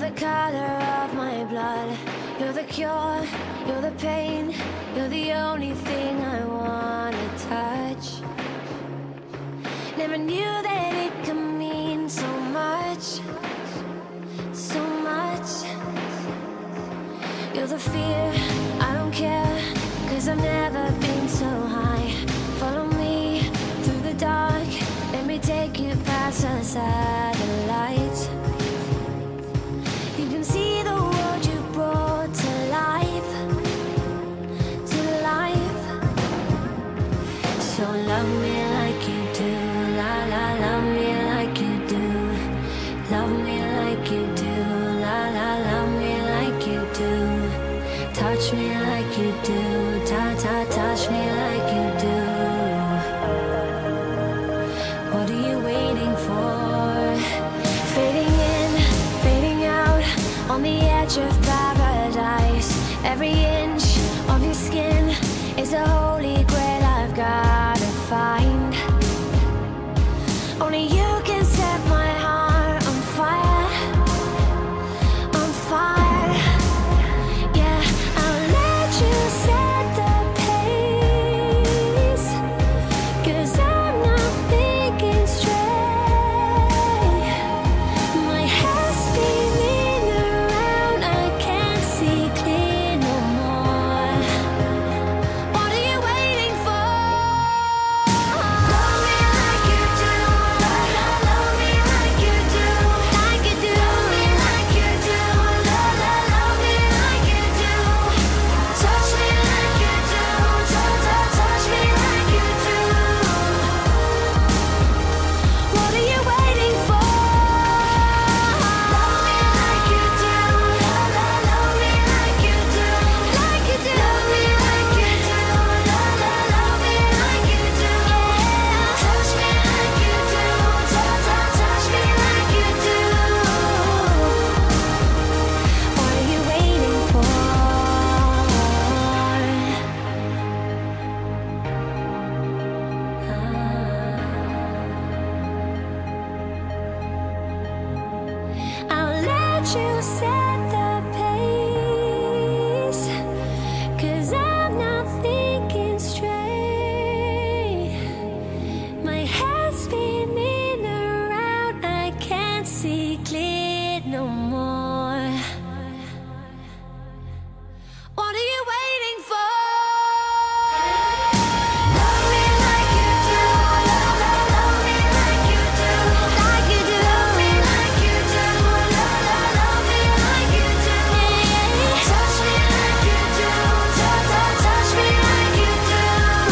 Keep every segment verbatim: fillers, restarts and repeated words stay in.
the color of my blood. You're the cure, you're the pain. You're the only thing I wanna touch. Never knew that it could mean so much, so much. You're the fear, I don't care, 'cause I've never been so high. Follow me through the dark, let me take you past the satellites. You can see the world you brought to life, to life. So love me like you do, la la, love me like you do. Love me like you do, la la, love me like you do. Touch me like you do, ta ta, touch me like you do. What are you waiting for? Fading in, fading out, on the edge of paradise. Every inch of your skin is a holy grail I've gotta find. Only you can set my heart on fire, on fire. Yeah, I'll let you set the pace, 'cause I'm not thinking straight. My head's spinning around, I can't see clear no more. What are you waiting for? Love me like you do, la la, love me like you do, like you do. Love me like you do, la la, love me like you do. Touch me like you do, ta ta, touch me like you do. What are you waiting for? Love me like you do, la la, love me like you do, like you do. Love me like you do, la la, love me like you do. Touch me like you do, ta ta, touch me like you do. What are you waiting for? I'll let you set the pace, 'cause I'm not thinking straight. My head's spinning around, I can't see clear no more. What are you waiting for? Love me like you do, la la, love me like you do, like you do. Love me like you do, la la, love me like you do. Touch me like you do, ta ta, touch me like you do.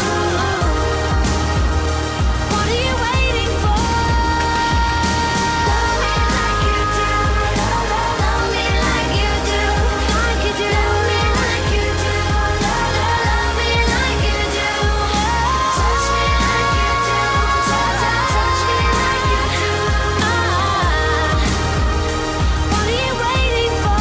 What are you waiting for? Love me like you do, la la, love me like you do, like you do. Love me like you do, la la, love me like you do. Touch me like you do, ta ta, touch me like you do. What are you waiting for?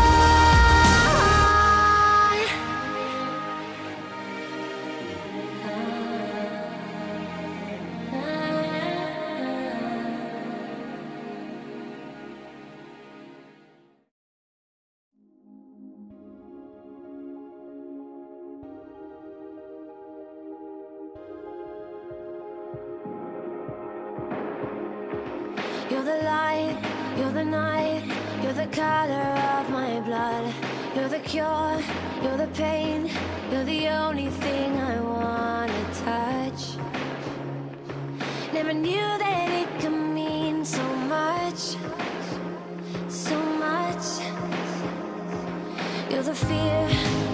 You're the light, you're the night, you're the color of my blood. You're the cure, you're the pain. You're the only thing I wanna touch. Never knew that it could mean so much, so much. You're the fear,